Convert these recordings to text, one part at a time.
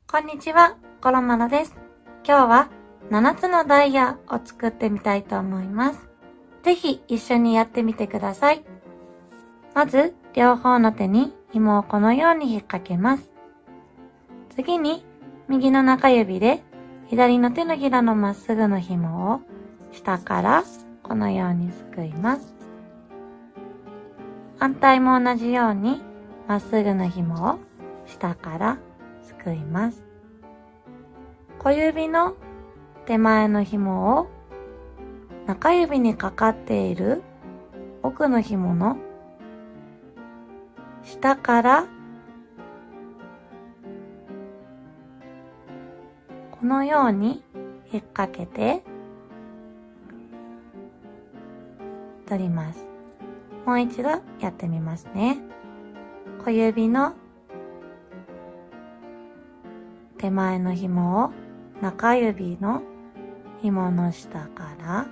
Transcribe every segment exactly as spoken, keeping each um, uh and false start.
こんにちは、コロマロです。今日はななつのダイヤを作ってみたいと思います。ぜひ一緒にやってみてください。まず、両方の手に紐をこのように引っ掛けます。次に、右の中指で左の手のひらのまっすぐの紐を下からこのようにすくいます。反対も同じようにまっすぐの紐を下からすくいます。小指の手前の紐を中指にかかっている奥の紐の下からこのように引っ掛けて取ります。もう一度やってみますね。小指の手前の紐を中指の紐の下から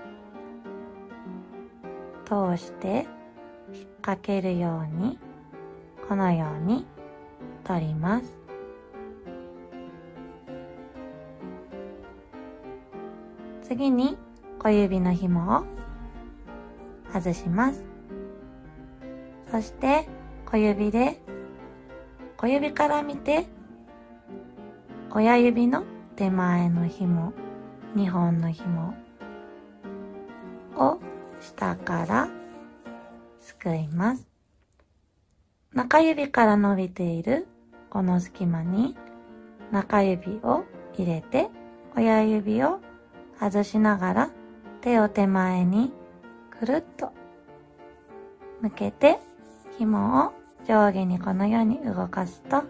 通して引っ掛けるようにこのように取ります。次に小指の紐を外します。そして小指で小指から見て親指の手前の紐にほんの紐を下からすくいます。中指から伸びているこの隙間に中指を入れて親指を外しながら手を手前にくるっと向けて紐を上下にこのように動かすと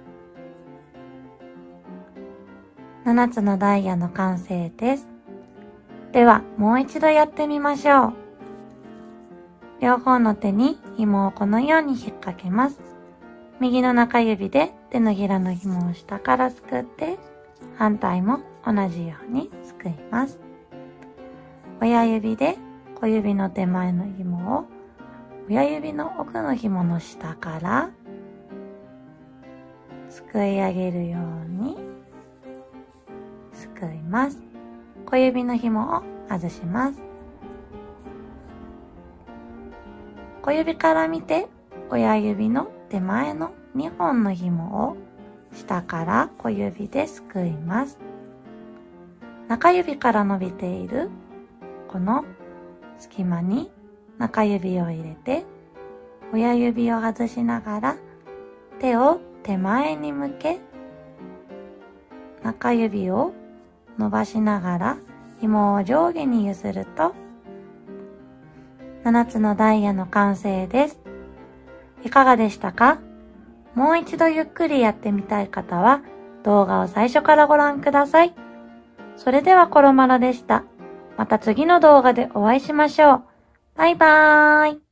ななつのダイヤの完成です。ではもう一度やってみましょう。両方の手に紐をこのように引っ掛けます。右の中指で手のひらの紐を下からすくって反対も同じようにすくいます。親指で小指の手前の紐を親指の奥の紐の下からすくい上げるようにすくいます。小指の紐を外します。小指から見て親指の手前のにほんの紐を下から小指ですくいます。中指から伸びているこの隙間に中指を入れて親指を外しながら手を手前に向け中指を伸ばしながら紐を上下に揺するとななつのダイヤの完成です。いかがでしたか？もう一度ゆっくりやってみたい方は動画を最初からご覧ください。それではコロマロでした。また次の動画でお会いしましょう。バイバーイ。